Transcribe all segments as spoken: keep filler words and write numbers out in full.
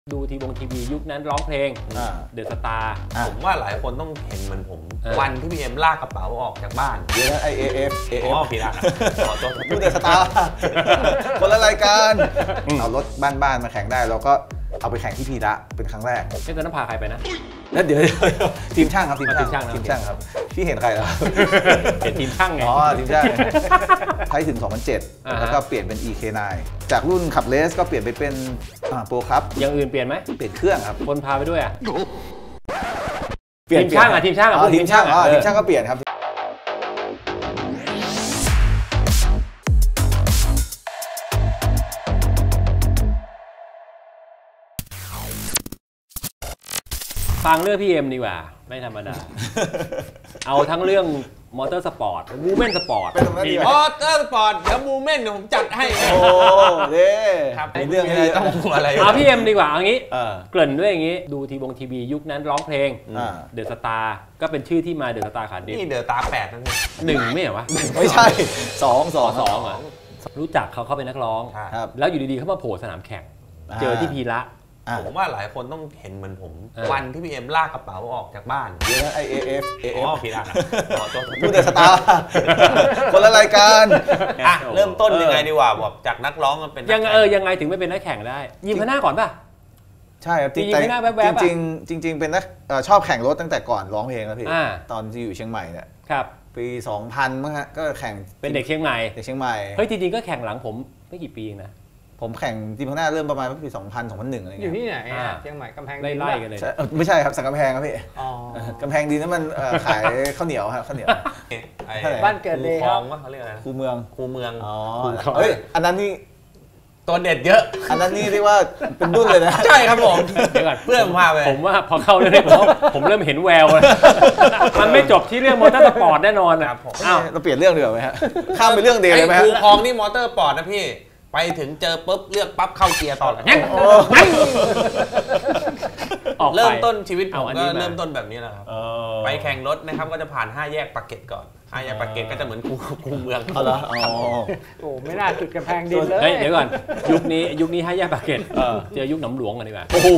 ดูทีวงทีวียุคนั้นร้องเพลงเดอะสตาร์ผมว่าหลายคนต้องเห็นเหมือนผมวันที่พี่เอ็มลากกระเป๋าออกจากบ้านเดี๋ยวนะไอเอฟเอฟอ๋อผิดละขอโทษดูเดอะสตาร์คนละรายการเอารถบ้านๆมาแข่งได้เราก็เอาไปแข่งที่พีระเป็นครั้งแรกพี่ตอนนั้นพาใครไปนะแล้วเดี๋ยวทีมช่างครับทีมช่างทีมช่างครับพี่เห็นใครแล้วเห็นทีมช่างไงอ๋อทีมช่างใช้ถึงสองพันเจ็ดแล้วก็เปลี่ยนเป็น อี เค ไนน์ จากรุ่นขับเลสก็เปลี่ยนไปเป็นโปรครับอย่างอื่นเปลี่ยนไหมเปลี่ยนเครื่องครับคนพาไปด้วยอ่ะทีมช่างอ่ะทีมช่างอ่ะทีมช่างอ๋อทีมช่างก็เปลี่ยนครับฟังเรื่องพี่เอ็มดีกว่าไม่ธรรมดาเอาทั้งเรื่องมอเตอร์สปอร์ตมูเมนต์สปอร์ตมอเตอร์สปอร์ตแล้วมูเมนต์ผมจัดให้โอ้เด้ครับเรื่องอะไรต้องหัวอะไรเอาพี่เอ็มดีกว่าเอางี้เกริ่นด้วยอย่างงี้ดูทีวงทีวียุคนั้นร้องเพลงเดอะสตาร์ก็เป็นชื่อที่มาเดอะสตาร์ขาดดิบนี่เดอะสตาร์แปดนั่นหนึ่งไม่เหรอวะไม่ใช่สองสองสองอ่ะรู้จักเขาเขาเป็นนักร้องแล้วอยู่ดีๆเขามาโผล่สนามแข่งเจอที่พีระผมว่าหลายคนต้องเห็นเหมือนผมวันที่พี่เอ็มลากกระเป๋าออกจากบ้านเดี๋ยวนะไอเอฟเอฟอ๋อผิดละขอโทษดูเดอะสตาร์คนละรายการอ่ะเริ่มต้นยังไงดีกว่าบอกจากนักร้องมันเป็นยังเออยังไงถึงไม่เป็นนักแข่งได้ยิมพน้าก่อนป่ะใช่ครับจริงจริงจริงจริงเป็นนักชอบแข่งรถตั้งแต่ก่อนร้องเพลงแล้วพี่ตอนที่อยู่เชียงใหม่เนี่ยครับปีสองพันมั้งฮะก็แข่งเป็นเด็กเชียงใหม่เด็กเชียงใหม่เฮ้ยจริงๆก็แข่งหลังผมไม่กี่ปีเองนะผมแข่งทีมข้างหน้าเริ่มประมาณปีสองพัน สองพันหนึ่งอะไรเงี้ยอยู่ที่ไหนเชียงใหม่กำแพงไล่ๆกันเลยไม่ใช่ครับสังกำแพงครับพี่กำแพงดีนั้นมันขายข้าวเหนียวครับข้าวเหนียวบ้านเกิดเลยครับว่าเขาเรียกอะไรคูเมืองคูเมืองอ๋อเฮ้ยอันนั้นนี่ตัวเด็ดเยอะอันนั้นนี่เรียกว่าเป็นดุ้นเลยนะใช่ครับผมเดี๋ยวก่อนเพื่อนมาไปผมว่าพอเข้าเรื่องนี้ผมเริ่มเห็นแววเลยมันไม่จบที่เรื่องมอเตอร์สปอร์ตแน่นอนนะครับอ้าวเราเปลี่ยนเรื่องดีกว่าไหมฮะข้ามไปเรื่องเดียวเลยไหมฮะคูคลองนี่มอเตอร์สปอร์ตนะพี่ไปถึงเจอปุ๊บเลือกปั๊บเข้าเกียร์ต่อเลยเริ่มต้นชีวิตผมก็เริ่มต้นแบบนี้แหละครับไปแข่งรถนะครับก็จะผ่านห้าแยกปากเกร็ดก่อนห้าแยกปากเกร็ดก็จะเหมือนคูคูเมืองเอาละโอ้ไม่น่าจุดกำแพงดินเลยเดี๋ยวก่อนยุคนี้ยุคนี้ห้าแยกปากเกร็ดเจอยุคหนำหลวงกันดีกว่าโอ้โห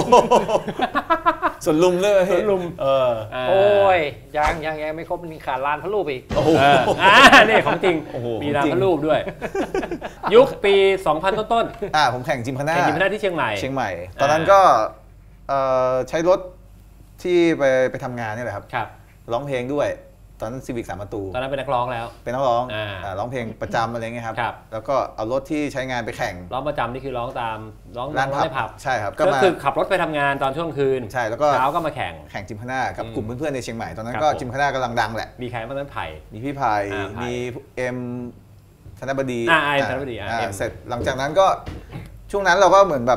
ส่วนลุมเลยส่วนลุมโอ้ยยังยังยังไม่ครบมีขาดลานพระรูปอีกโอ้โหอ่านี่ของจริงมีลานพระรูปด้วยยุคปีสองพันต้นๆอ่าผมแข่งจิมคณะแข่งจิมคณะที่เชียงใหม่เชียงใหม่ตอนนั้นก็ใช้รถที่ไปไปทำงานนี่แหละครับร้องเพลงด้วยตอนนั้นซีวิกสามประตูตอนนั้นเป็นนักร้องแล้วเป็นนักร้องร้องเพลงประจำอะไรเงี้ยครับแล้วก็เอารถที่ใช้งานไปแข่งร้องประจำนี่คือร้องตามร้องร้านผับใช่ครับก็คือขับรถไปทำงานตอนช่วงคืนใช่แล้วก็เช้าก็มาแข่งแข่งจิมคณะกับกลุ่มเพื่อนๆในเชียงใหม่ตอนนั้นก็จิมคณะกำลังดังแหละมีใครบ้างนั้นไผ่มีพี่ไผ่มีเอ็มธนบดีอ่าเอ็มธนบดีเสร็จหลังจากนั้นก็ช่วงนั้นเราก็เหมือนแบบ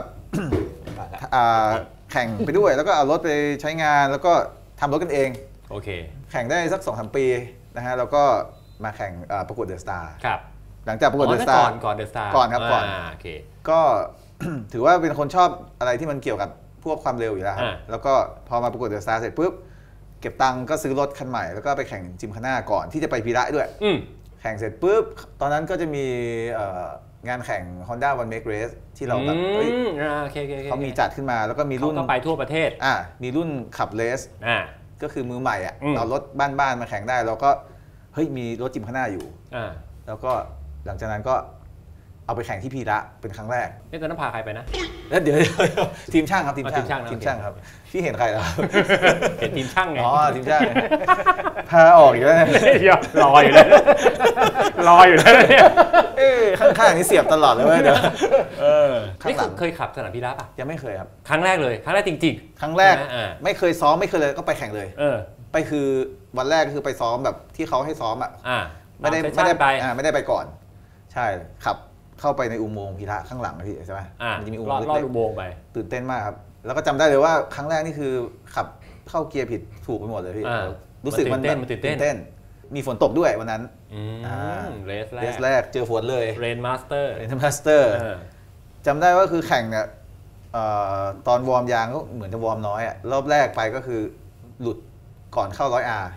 แข่งไปด้วยแล้วก็เอารถไปใช้งานแล้วก็ทำรถกันเองโอเคแข่งได้สัก สองถึงสาม ปีนะฮะแล้วก็มาแข่งประกวดเดอะสตาร์ครับหลังจากประกวดเดอะสตาร์ก่อนเดอะสตาร์ก่อนครับก่อนโอเคก็ถือว่าเป็นคนชอบอะไรที่มันเกี่ยวกับพวกความเร็วอยู่แล้วแล้วก็พอมาประกวดเดอะสตาร์เสร็จปุ๊บเก็บตังค์ก็ซื้อรถคันใหม่แล้วก็ไปแข่งจิมคณะก่อนที่จะไปพีระด้วยแข่งเสร็จปุ๊บตอนนั้นก็จะมีงานแข่ง Honda One Make Race ที่เราแบบเขามีจัดขึ้นมาแล้วก็มีรุ่นไปทั่วประเทศอ่ามีรุ่นขับเลสก็คือมือใหม่อ่ะเอารถบ้านๆมาแข่งได้แล้วก็เฮ้ยมีรถจิมคณะอยู่แล้วก็หลังจากนั้นก็เอาไปแข่งที่พีระเป็นครั้งแรกนี่ตอนนั้นพาใครไปนะแล้วเดี๋ยวทีมช่างครับทีมช่างทีมช่างครับพี่เห็นใครแล้วเห็นทีมช่างไงอ๋อทีมช่างพาออกอยู่แล้วรออยู่แล้วรออยู่แล้วเนี่ยข้างๆนี่เสียบตลอดเลยเว้ยเดี๋ยวนี่เคยขับสนามพีระป่ะยังไม่เคยครับครั้งแรกเลยครั้งแรกจริงๆครั้งแรกไม่เคยซ้อมไม่เคยเลยก็ไปแข่งเลยไปคือวันแรกคือไปซ้อมแบบที่เขาให้ซ้อมอ่ะไม่ได้ไม่ได้ไปไม่ได้ไปก่อนใช่ขับเข้าไปในอุโมงค์พีระข้างหลังนะพี่ใช่ไหมมันจะมีอุโมงค์ลอดอุโมงค์ไปตื่นเต้นมากครับแล้วก็จำได้เลยว่าครั้งแรกนี่คือขับเข้าเกียร์ผิดถูกไปหมดเลยพี่รู้สึกมันตื่นเต้นมีฝนตกด้วยวันนั้นเรสแรกเรสแรกเจอฝนเลยเรนมาสเตอร์เรนมาสเตอร์จำได้ว่าคือแข่งเนี่ยตอนวอร์มยางก็เหมือนจะวอร์มน้อยอ่ะรอบแรกไปก็คือหลุดก่อนเข้าร้อยอาร์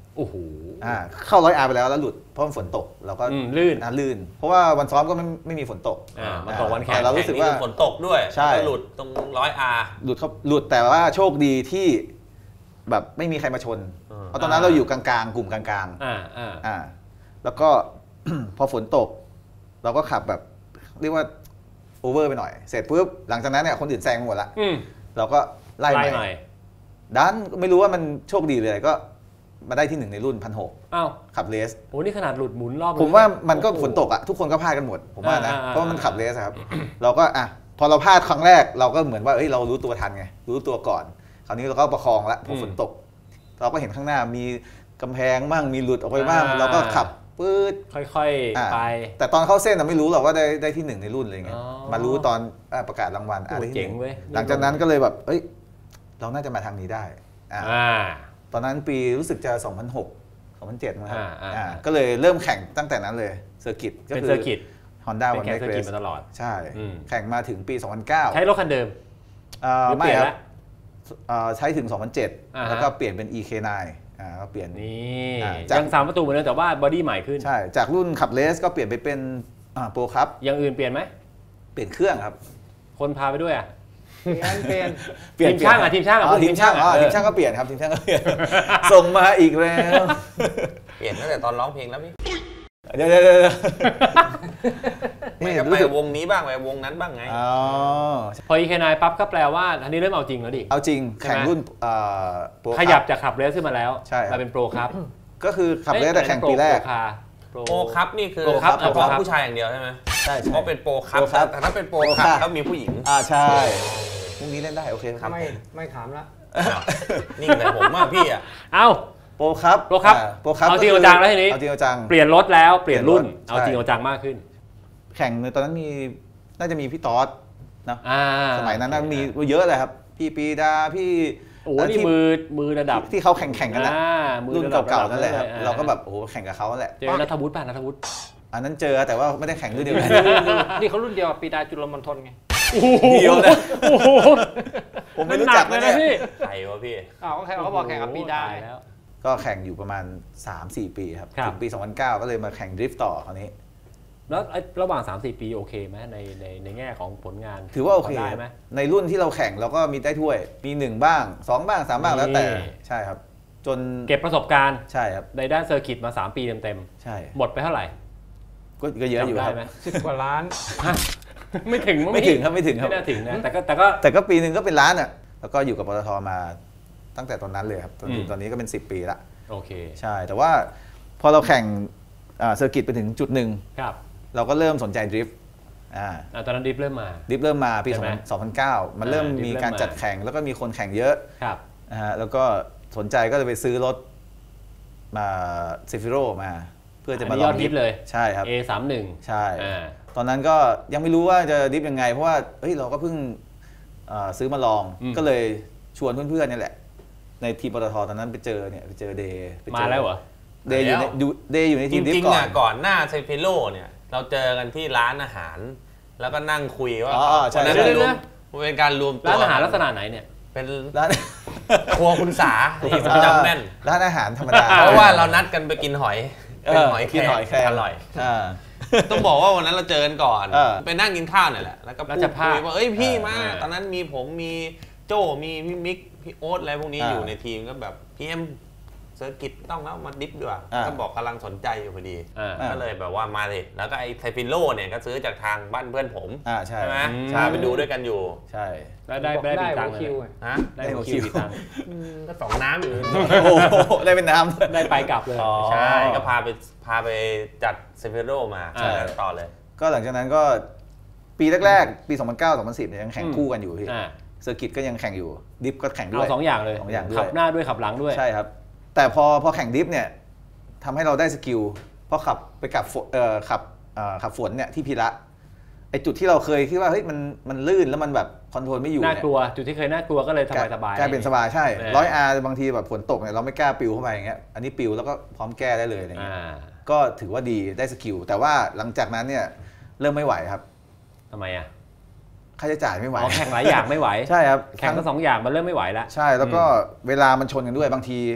โอ้โหอ่าเข้าร้อยอาร์ไปแล้วแล้วหลุดเพราะมันฝนตกเราก็ลื่นอ่าลื่นเพราะว่าวันซ้อมก็ไม่ไม่มีฝนตกอ่ามาตกวันแข่งแต่เรารู้สึกว่าฝนตกด้วยใช่หลุดตรงร้อยอาร์หลุดเขาหลุดแต่ว่าโชคดีที่แบบไม่มีใครมาชนเพราะตอนนั้นเราอยู่กลางๆกลุ่มกลางๆอ่าอ่าอ่าแล้วก็ พอฝนตกเราก็ขับแบบเรียกว่าโอเวอร์ไปหน่อยเสร็จปุ๊บหลังจากนั้นเนี่ยคนอื่นแซงหมดละเราก็ไล่ใหม่ดันไม่รู้ว่ามันโชคดีเลยก็มาได้ที่หนึ่งในรุ่นพันหกอ้าวขับเรสโอ้นี่ขนาดหลุดหมุนรอบผมว่ามันก็ฝนตกอ่ะทุกคนก็พลาดกันหมดผมว่านะเพราะมันขับเรสครับเราก็อ่ะพอเราพลาดครั้งแรกเราก็เหมือนว่าเอ้ยเรารู้ตัวทันไงรู้ตัวก่อนคราวนี้เราก็ประคองละพอฝนตกเราก็เห็นข้างหน้ามีกำแพงบ้างมีหลุดออกไปบ้างเราก็ขับปื๊ดค่อยๆไปแต่ตอนเข้าเส้นเราไม่รู้หรอกว่าได้ได้ที่หนึ่งในรุ่นอะไรเงี้ยมารู้ตอนประกาศรางวัลอะไรที่หนึ่งหลังจากนั้นก็เลยแบบเอ้ยเราน่าจะมาทางนี้ได้ตอนนั้นปีรู้สึกจะสองพันหก สองพันเจ็ดนะครับก็เลยเริ่มแข่งตั้งแต่นั้นเลยเซอร์กิตก็คือเซอร์กิต Honda วันเมกเรสมาตลอดใช่แข่งมาถึงปีสองพันเก้าใช้รถคันเดิมไม่ครับใช้ถึงสองพันเจ็ดแล้วก็เปลี่ยนเป็น อี เค ไนน์ อ่าก็เปลี่ยนนี่ยังสามประตูเหมือนเดิมแต่ว่าบอดี้ใหม่ขึ้นใช่จากรุ่นขับเลสก็เปลี่ยนไปเป็นโปรครับอย่างอื่นเปลี่ยนไหมเปลี่ยนเครื่องครับคนพาไปด้วยอ่ะเปลี่ยนเปลี่ยนทีมช่างอ่ะทีมช่างอ่ะทีมช่างอ๋อทีมช่างก็เปลี่ยนครับทีมช่างก็เปลี่ยนส่งมาอีกแล้วเปลี่ยนตั้งแต่ตอนร้องเพลงแล้วพี่เดี๋ยวเดี๋ยวเดี๋ยวไม่ก็ไปวงนี้บ้างไปวงนั้นบ้างไงอ๋อพอ อี เค ไนน์ ปั๊บก็แปลว่าอันนี้เริ่มเอาจริงแล้วดิเอาจริงแข่งรุ่นขยับจากขับเรสขึ้นมาแล้วมาเป็นโปรครับก็คือขับเรสแต่แข่งปีแรกโปรครับนี่คือเฉพาะผู้ชายอย่างเดียวใช่ไหมใช่เพราะเป็นโปรครับแต่ถ้าเป็นโปรครับแล้วมีผู้หญิงอ่าใช่พรุ่งนี้เล่นได้โอเคครับไม่ไม่ถามละนี่แต่ผมว่าพี่อ่ะเอ้าโปรครับโปรครับโปรครับเอาจริงเอาจังแล้วทีนี้เอาจริงเอาจังเปลี่ยนรถแล้วเปลี่ยนรุ่นเอาจริงเอาจังมากขึ้นแข่งในตอนนั้นมีน่าจะมีพี่ต๊อดนะสมัยนั้นมีเยอะเลยครับพี่ปีดาพี่โอ้นี่มือมือระดับที่เขาแข่งแข่งกันนะรุ่นเก่าๆนั่นแหละครับเราก็แบบโอ้แข่งกับเขาแหละเจอณัฐวุฒิป่ะณัฐวุฒิอันนั้นเจอแต่ว่าไม่ได้แข่งรุ่นเดียวกันนี่เขารุ่นเดียวกับปีดาจุลมณฑลไงเดียวนะผมไม่รู้จักเลยนะพี่ใครวะพี่อ้าวเขาบอกแข่งกับปีดาแล้วก็แข่งอยู่ประมาณ สามสี่ ปีครับถึงปีสองพันเก้าก็เลยมาแข่งดริฟต์ต่อคราวนี้แล้วระหว่าง สามสี่ ปีโอเคไหมในในในแง่ของผลงานถือว่าโอเคไหมในรุ่นที่เราแข่งเราก็มีได้ถ้วยมีหนึ่งบ้างสองบ้างสามบ้างแล้วแต่ใช่ครับจนเก็บประสบการณ์ใช่ครับในด้านเซอร์กิตมาสามปีเต็มๆใช่หมดไปเท่าไหร่ก็เยอะอยู่ครับสิบกว่าล้านไม่ถึงไม่ถึงครับไม่ถึงครับไม่น่าถึงนะแต่ก็แต่ก็แต่ก็ปีนึงก็เป็นล้านอ่ะแล้วก็อยู่กับปตทมาตั้งแต่ตอนนั้นเลยครับจนถึงตอนนี้ก็เป็นสิบปีละโอเคใช่แต่ว่าพอเราแข่งเซอร์กิตไปถึงจุดหนึ่งเราก็เริ่มสนใจดริฟต์อ่าตอนนั้นดริฟต์เริ่มมาดริฟต์เริ่มมาปีสองพันเก้ามันเริ่มมีการจัดแข่งแล้วก็มีคนแข่งเยอะครับนะฮะแล้วก็สนใจก็เลยไปซื้อรถมาเซฟิโร่มาเพื่อจะมาลองดริฟต์เลยใช่ครับเอ สามสิบเอ็ดใช่ตอนนั้นก็ยังไม่รู้ว่าจะดริฟต์ยังไงเพราะว่าเฮ้ยเราก็เพิ่งซื้อมาลองก็เลยชวนเพื่อนๆนี่แหละในทีมปตทตอนนั้นไปเจอเนี่ยไปเจอเดย์มาแล้วเหรอเดย์อยู่ในเดย์อยู่ในทีมดิฟก่อนจริงๆก่อนหน้าเซฟิโร่เนี่ยเราเจอกันที่ร้านอาหารแล้วก็นั่งคุยว่าวันนั้นรวมเป็นการรวมตัวร้านอาหารลักษณะไหนเนี่ยเป็นร้านครัวคุณสาที่จำแม่นร้านอาหารธรรมดาเพราะว่าเรานัดกันไปกินหอยเป็นหอยแครงอร่อยต้องบอกว่าวันนั้นเราเจอกันก่อนไปนั่งกินข้าวเนี่ยแหละแล้วก็พูดคุยว่าเอ้ยพี่มาตอนนั้นมีผมมีโจมีพี่มิกพี่โอ๊ตอะไรพวกนี้อยู่ในทีมก็แบบพี่เอ็มเซอร์กิตต้องแล้วมาดิฟด้วยก็บอกกำลังสนใจอยู่พอดีก็เลยแบบว่ามาเลยแล้วก็ไอ้ไทฟิโร่เนี่ยก็ซื้อจากทางบ้านเพื่อนผมใช่ไหมพาไปดูด้วยกันอยู่ใช่แล้วได้ได้ปีตังค์ฮะได้หัวคิวปีตังค์ก็สองน้ำอยู่ได้เป็นน้ำได้ไปกลับเลยใช่ก็พาไปพาไปจัดเซฟิโร่มาต่อเลยก็หลังจากนั้นก็ปีแรกๆปีสองพันเก้า สองพันสิบเนี่ยยังแข่งคู่กันอยู่พี่เซอร์กิตก็ยังแข่งอยู่ดิฟก็แข่งด้วยสองอย่างเลยสองอย่างด้วยขับหน้าด้วยขับหลังด้วยใช่ครับแต่พอพอแข่งดิฟเนี่ยทำให้เราได้สกิลเพราะขับไปกับเอ่อขับขับฝนเนี่ยที่พีระไอจุดที่เราเคยคิดว่าเฮ้ยมันมันลื่นแล้วมันแบบคอนโทรลไม่อยู่น่ากลัวจุดที่เคยน่ากลัวก็เลยสบายสบายกลายเป็นสบายใช่ร้อยอาร์บางทีแบบฝนตกเนี่ยเราไม่กล้าปิวเข้าไปอย่างเงี้ยอันนี้ปิวแล้วก็พร้อมแก้ได้เลยอะไรเงี้ยก็ถือว่าดีได้สกิลแต่ว่าหลังจากนั้นเนี่ยเริ่มไม่ไหวครับทำไมอ่ะค่าใช้จ่ายไม่ไหวแข่งหลายอย่างไม่ไหวใช่ครับแข่งทั้งสองอย่างมันเริ่มไม่ไหวแล้วใช่แล้วก็เวลามันชนกันด้วยบางที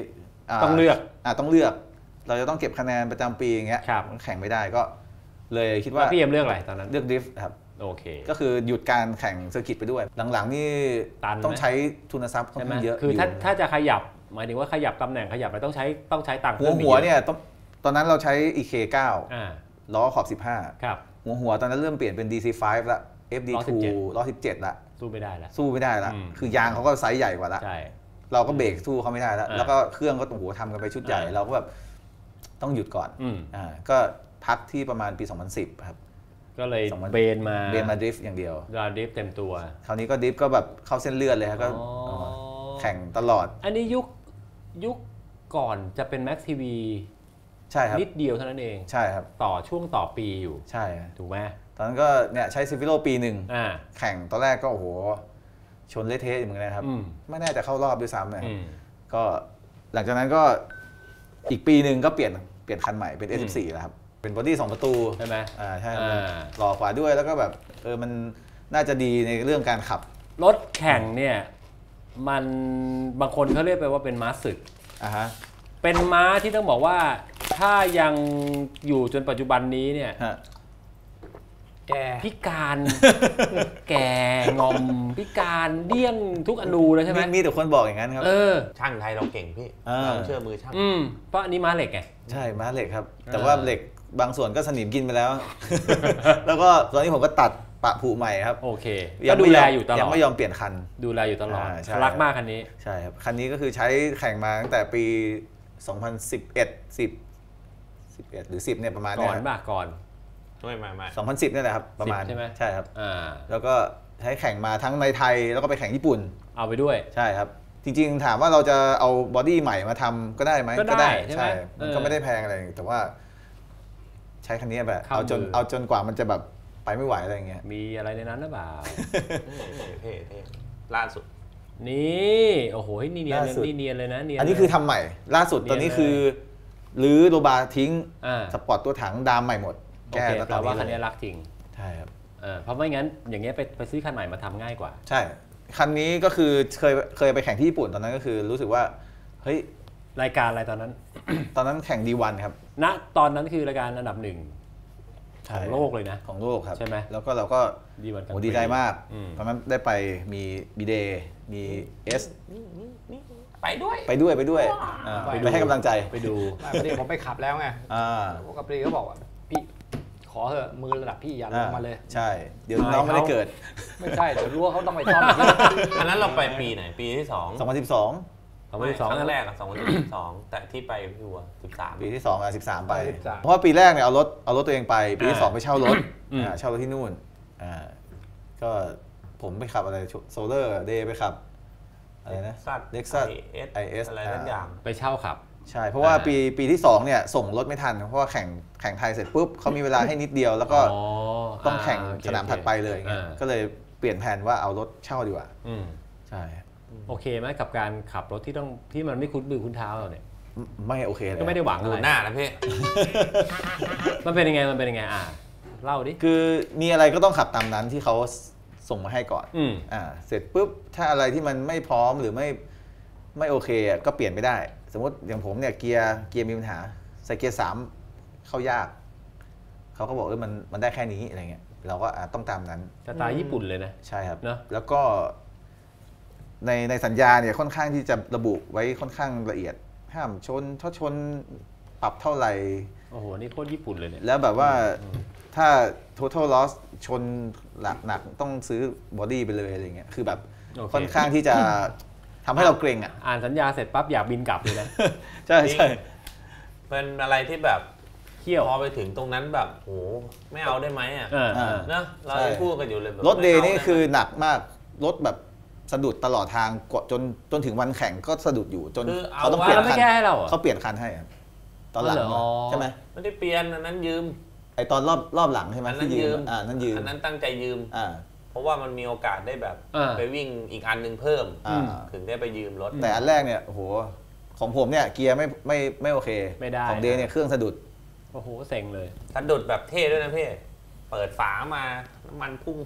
ต้องเลือกอ่าต้องเลือกเราจะต้องเก็บคะแนนประจำปีอย่างเงี้ยแข่งไม่ได้ก็เลยคิดว่าพี่เอ็มเลือกอะไรตอนนั้นเลือกดริฟต์ครับโอเคก็คือหยุดการแข่งเซอร์กิตไปด้วยหลังๆนี่ต้องใช้ทุนทรัพย์ค่อนข้างเยอะคือถ้าถ้าจะขยับหมายถึงว่าขยับตำแหน่งขยับอะไรต้องใช้ต้องใช้ตังค์หัวหัวเนี่ยตอนนั้นเราใช้ อี เค เก้า ล้อขอบสิบห้าหัวหัวตอนนั้นเริ่มเปลี่ยนเป็น ดี ซี ไฟว์ ละ เอฟ ดี ทู ล้อสิบเจ็ดละสู้ไม่ได้ละสู้ไม่ได้ละคือยางเขาก็ไซส์ใหญ่กว่าละเราก็เบรกสู้เขาไม่ได้แล้วแล้วก็เครื่องก็โอ้โหทำกันไปชุดใหญ่เราก็แบบต้องหยุดก่อนอ่าก็พักที่ประมาณปีสองพันสิบครับก็เลยเบนมาเบนมาดริฟต์อย่างเดียวดริฟต์เต็มตัวคราวนี้ก็ดริฟต์ก็แบบเข้าเส้นเลือดเลยครับก็แข่งตลอดอันนี้ยุคยุคก่อนจะเป็น Max ที วีใช่ครับนิดเดียวเท่านั้นเองใช่ครับต่อช่วงต่อปีอยู่ใช่ถูกไหมตอนนั้นก็เนี่ยใช้ซิฟิโลปีหนึ่งแข่งตอนแรกก็โอ้โหชนเละเทะเหมือนกันนะครับไม่แน่จะเข้ารอบด้วยซ้ำนะก็หลังจากนั้นก็อีกปีหนึ่งก็เปลี่ยนเปลี่ยนคันใหม่เป็น เอส สิบสี่ แล้วครับเป็นบอดี้สองประตูใช่ไหมอ่าใช่หล่อกว่าด้วยแล้วก็แบบเออมันน่าจะดีในเรื่องการขับรถแข่งเนี่ยมันบางคนเขาเรียกไปว่าเป็นม้าศึกอ่าฮะเป็นม้าที่ต้องบอกว่าถ้ายังอยู่จนปัจจุบันนี้เนี่ยแกพิการแกงอมพิการเดี้ยงทุกอนูเลยใช่ไหมมีแต่คนบอกอย่างนั้นครับเออช่างไทยเราเก่งพี่เราเชื่อมือช่างอืมเพราะอันนี้ม้าเหล็กไงใช่ม้าเหล็กครับแต่ว่าเหล็กบางส่วนก็สนิมกินไปแล้วแล้วก็ตอนนี้ผมก็ตัดปะผุใหม่ครับโอเคก็ดูแลอยู่ตลอดยังไม่ยอมเปลี่ยนคันดูแลอยู่ตลอดรักมากคันนี้ใช่ครับคันนี้ก็คือใช้แข่งมาตั้งแต่ปีสองพันสิบเอ็ด สิบ สิบเอ็ดหรือสิบเนี่ยประมาณนี้ก่อนมากก่อนไม่ไม่ไม่สองพันสิบนี่แหละครับประมาณใช่ไหมใช่ครับแล้วก็ใช้แข่งมาทั้งในไทยแล้วก็ไปแข่งญี่ปุ่นเอาไปด้วยใช่ครับจริงๆถามว่าเราจะเอาบอดี้ใหม่มาทำก็ได้ไหมก็ได้ใช่มันก็ไม่ได้แพงอะไรแต่ว่าใช้คันนี้แบบเอาจนเอาจนกว่ามันจะแบบไปไม่ไหวอะไรเงี้ยมีอะไรในนั้นหรือเปล่าเท่เท่ล่าสุดนี่โอ้โหนี่เนียนเลยนี่เนียนเลยนะเนียนอันนี้คือทำใหม่ล่าสุดตอนนี้คือรื้อโลบาทิ้งสปอร์ตตัวถังดามใหม่หมดแก้แต่ว่าคันนี้รักจริงใช่ครับเพราะไม่งั้นอย่างเงี้ยไปไปซื้อคันใหม่มาทำง่ายกว่าใช่คันนี้ก็คือเคยเคยไปแข่งที่ญี่ปุ่นตอนนั้นก็คือรู้สึกว่าเฮ้ยรายการอะไรตอนนั้นตอนนั้นแข่ง ดี วัน ครับณตอนนั้นคือรายการอันดับหนึ่งของโลกเลยนะของโลกครับใช่ไหมแล้วก็เราก็ดีวันโอ้ดีใจมากตอนนั้นได้ไปมีบีเดย์มีเอสไปด้วยไปด้วยไปด้วยไปให้กำลังใจไปดูพอดีผมไปขับแล้วไงพวกกับรีเขาบอกว่าพี่ขอเถอะมือระดับพี่อย่าลงมาเลยใช่เดี๋ยวน้องไม่ได้เกิดไม่ใช่เดี๋ยวรู้ว่าเขาต้องไปซ่อมอันนั้นเราไปปีไหนปีที่สองสองพันสิบสองสองพันสิบสองครั้งแรกอะสองพันสิบสองแต่ที่ไปคือว่าสิบสามปีที่สองอะสิบสามไปเพราะว่าปีแรกเนี่ยเอารถเอารถตัวเองไปปีที่สองไปเช่ารถเช่ารถที่นู่นก็ผมไปขับอะไรโซเลอร์เดย์ไปขับอะไรนะเล็กซัส ไอ เอสอะไรทุกอย่างไปเช่าขับใช่เพราะว่าปีปีที่สองเนี่ยส่งรถไม่ทันเพราะว่าแข่งแข่งไทยเสร็จปุ๊บเขามีเวลาให้นิดเดียวแล้วก็ต้องแข่งสนามถัดไปเลยเงี้ยก็เลยเปลี่ยนแผนว่าเอารถเช่าดีกว่าใช่โอเคไหมกับการขับรถที่ต้องที่มันไม่คุ้นมือคุ้นเท้าเราเนี่ยไม่โอเคเลยก็ไม่ได้หวังอะไรหน้านะพี่มันเป็นยังไงมันเป็นยังไงอ่ะเล่าดิคือมีอะไรก็ต้องขับตามนั้นที่เขาส่งมาให้ก่อนอ่าเสร็จปุ๊บถ้าอะไรที่มันไม่พร้อมหรือไม่ไม่โอเคก็เปลี่ยนไม่ได้สมมติอย่างผมเนี่ยเกียร์เกียร์มีปัญหาใส่เกียร์สามเข้ายากเขาก็บอกเออมันมันได้แค่นี้อะไรเงี้ยเราก็ต้องตามนั้นสไตล์ญี่ปุ่นเลยนะใช่ครับเนาะแล้วก็ในในสัญญาเนี่ยค่อนข้างที่จะระบุไว้ค่อนข้างละเอียดห้ามชนถ้าชนปรับเท่าไหร่โอ้โหนี่โคตรญี่ปุ่นเลยเนี่ยแล้วแบบว่าถ้า total loss ชนหนักหนักต้องซื้อบอดี้ไปเลยอะไรเงี้ยคือแบบค่อนข้างที่จะทำให้เราเกรงอ่ะอ่านสัญญาเสร็จปั๊บอยากบินกลับเลยนะใช่ใช่เป็นอะไรที่แบบเที่ยวพอไปถึงตรงนั้นแบบโหไม่เอาได้ไหมอ่ะนะเราพูดกันอยู่เลยรถเดย์นี่คือหนักมากรถแบบสะดุดตลอดทางจนจนถึงวันแข่งก็สะดุดอยู่จนเขาต้องเปลี่ยนคันเขาเปลี่ยนคันให้ตอนหลังใช่ไหมไม่ได้เปลี่ยนอันนั้นยืมไอตอนรอบรอบหลังใช่ไหมที่ยืมอ่านั่นยืมอันนั้นตั้งใจยืมอ่าเพราะว่ามันมีโอกาสได้แบบไปวิ่งอีกอันนึงเพิ่มถึงได้ไปยืมรถแต่อันแรกเนี่ยโอ้โหของผมเนี่ยเกียร์ไม่ไม่ไม่โอเคไม่ได้ของเดย์เนี่ยเครื่องสะดุดโอ้โหเซ็งเลยสะดุดแบบเท่ด้วยนะพี่เปิดฝามาน้ำมันพุ่ง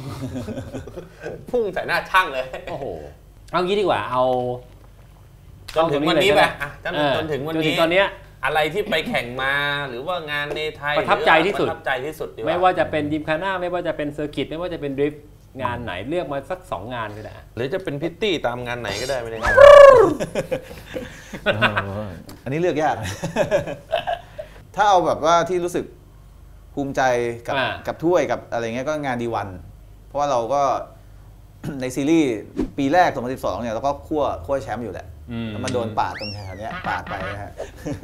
พุ่งใส่หน้าช่างเลยโอ้โหเอางี้ดีกว่าเอาจนถึงวันนี้ไปจนจนถึงวันนี้ตอนนี้อะไรที่ไปแข่งมาหรือว่างานในไทยประทับใจที่สุดประทับใจที่สุดไม่ว่าจะเป็นยิมคาน่าไม่ว่าจะเป็นเซอร์กิตไม่ว่าจะเป็นดริฟต์งานไหนเลือกมาสักสองงานก็ได้หรือจะเป็นพิตตี้ตามงานไหนก็ได้ไม่ได้อันนี้เลือกยากถ้าเอาแบบว่าที่รู้สึกภูมิใจกับกับถ้วยกับอะไรเงี้ยก็งานดีวันเพราะว่าเราก็ในซีรีส์ปีแรกสองพันสิบสองเนี่ยเราก็คั่วคั่วแชมป์อยู่แหละแล้วมาโดนปาดตรงแถวนี้ปาดไปนะฮะ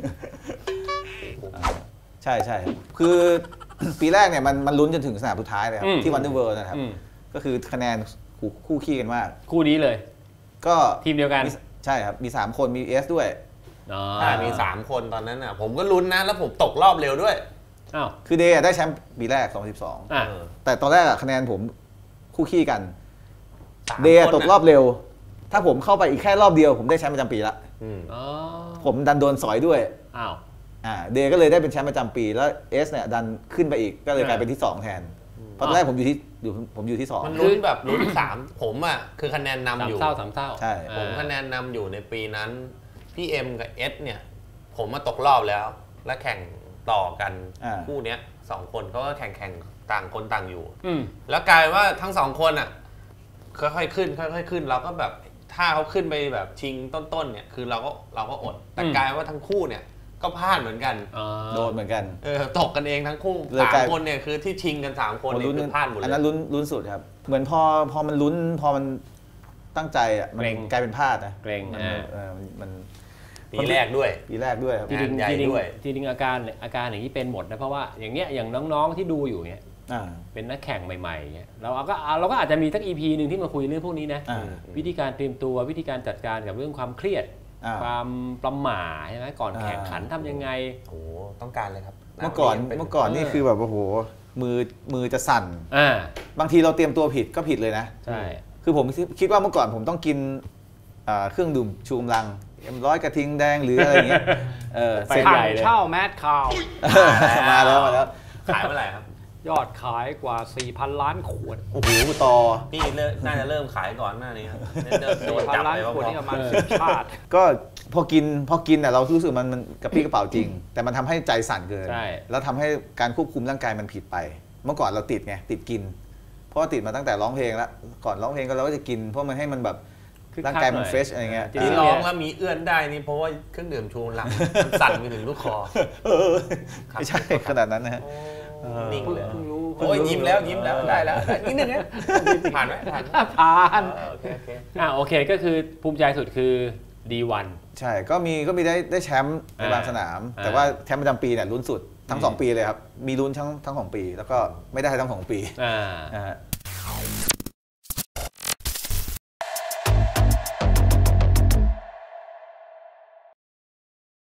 ใช่ใช่คือปีแรกเนี่ยมันมันลุ้นจนถึงสนามสุดท้ายเลยครับที่วันเดอร์เวิลด์นะครับก็คือคะแนนคู่ขี้กันมากคู่นี้เลยก็ทีมเดียวกันใช่ครับมีสามคนมีเอสด้วยอ๋อมีสามคนตอนนั้นน่ะผมก็ลุ้นนะแล้วผมตกรอบเร็วด้วยอ้าวคือเดย์ได้แชมป์ปีแรกสองพันสิบสองแต่ตอนแรกคะแนนผมคู่ขี้กันเดย์ตกรอบเร็วถ้าผมเข้าไปอีกแค่รอบเดียวผมได้แชมป์ประจำปีละผมดันโดนสอยด้วยอ้าวอ่าเดย์ก็เลยได้เป็นแชมป์ประจำปีแล้วเอสเนี่ยดันขึ้นไปอีกก็เลยกลายเป็นที่สองแทนเพราะตอนแรกผมอยู่ที่อยู่ผมอยู่ที่สองมันลุ้นแบบลุ้นสามผมอ่ะคือคะแนนนำอยู่สามเท่าสามเท่าใช่ผมคะแนนนำอยู่ในปีนั้นพี่เอ็มกับเอสเนี่ยผมมาตกรอบแล้วและแข่งต่อกันคู่เนี้ยสองคนเขาก็แข่งแข่งต่างคนต่างอยู่แล้วกลายว่าทั้งสองคนอ่ะค่อยๆขึ้นค่อยๆขึ้นเราก็แบบถ้าเขาขึ้นไปแบบชิงต้นๆเนี่ยคือเราก็เราก็อดแต่กลายว่าทั้งคู่เนี่ยก็พลาดเหมือนกันโดนเหมือนกันเออตกกันเองทั้งคู่สามคนเนี่ยคือที่ชิงกันสามคนเนี่ยคือพลาดหมดเลยอันนั้นลุ้นลุ้นสุดครับเหมือนพอพอมันลุ้นพอมันตั้งใจอ่ะมันกลายเป็นพลาดนะเกรงมันปีแรกด้วยปีแรกด้วยครับงานใหญ่ด้วยจริงๆอาการอาการอย่างนี้เป็นหมดนะเพราะว่าอย่างเนี้ยอย่างน้องๆที่ดูอยู่เนี่ยเป็นนักแข่งใหม่ๆเนี่ยเราก็เราก็อาจจะมีสัก อี พี นึงที่มาคุยเรื่องพวกนี้นะวิธีการเตรียมตัววิธีการจัดการกับเรื่องความเครียดความประหม่าใช่ไหมก่อนแข่งขันทำยังไงโอ้ต้องการเลยครับเมื่อก่อนเมื่อก่อนนี่คือแบบโอ้โหมือมือจะสั่นบางทีเราเตรียมตัวผิดก็ผิดเลยนะใช่คือผมคิดว่าเมื่อก่อนผมต้องกินเครื่องดื่มชูกำลังเอ็มร้อยกระทิงแดงหรืออะไรเงี้ยเส้นใหญ่เลยเช่าแมดคาวมาแล้วมาแล้วขายเมื่อไหร่ครับยอดขายกว่า สี่พัน ล้านขวดโอ้โหต่อพี่น่าจะเริ่มขายก่อนหน้านี้ครับโดนจับไปล้านขวดนี่ประมาณสิบชาติก็พอกินพอกินอ่ะเรารู้สึกมันมันกระปี้กระเป๋าจริงแต่มันทำให้ใจสั่นเกินแล้วทำให้การควบคุมร่างกายมันผิดไปเมื่อก่อนเราติดไงติดกินเพราะว่าติดมาตั้งแต่ร้องเพลงแล้วก่อนร้องเพลงก็เราก็จะกินเพราะมันให้มันแบบร่างกายมันเฟรชอะไรเงี้ยที่ร้องแล้วมีเอื้อนได้นี่เพราะว่าเครื่องดื่มชูกำลังมันสั่นไปถึงลูกคอไม่ใช่ขนาดนั้นนะฮะนิ่งเลยโอ้ยยิ้มแล้วยิ้มแล้วได้แล้วนิดนึงนะผ่านไหมผ่านผ่านโอเคโอเคอ่าโอเคก็คือภูมิใจสุดคือ ดี วันใช่ก็มีก็มีได้ได้แชมป์ในบางสนามแต่ว่าแชมป์ประจำปีเนี่ยลุ้นสุดทั้งสองปีเลยครับมีลุ้นทั้งทั้งสองปีแล้วก็ไม่ได้ทั้งสองปีอ่า